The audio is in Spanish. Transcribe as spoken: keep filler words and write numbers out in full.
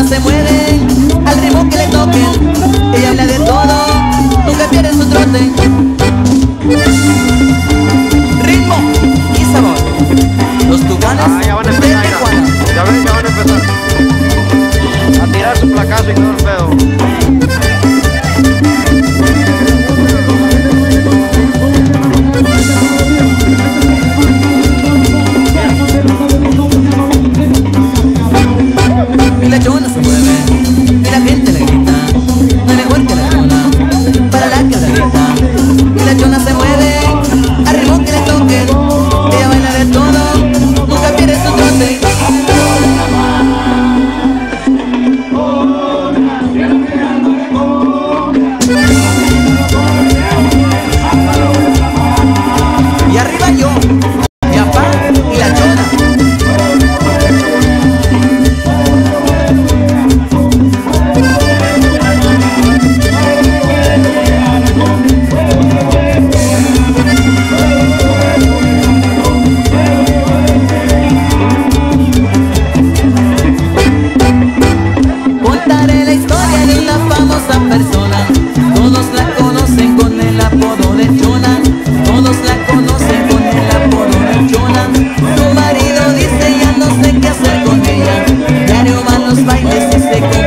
se mueve al ritmo que le toquen. Ella habla de todo, nunca pierde su trote. Ritmo y sabor. Los tucanes ah, ya van a empezar, de Tijuana. Ya ven, ya van a empezar a tirar su placazo y todo el pedo. Y la chona se mueve, y la gente le grita, no hay mejor que la chona para la quebradita. Y la chona se mueve al ritmo que le toquen. Ella baila de todo, nunca pierde su trote. Y arriba yo, mi papá y la chona. Contaré la historia de una famosa persona. Todos la conocen con el apodo de Chona. Todos la conocen con el apodo de Chona. Su marido dice ya no sé qué hacer con ella. Diario van los bailes y se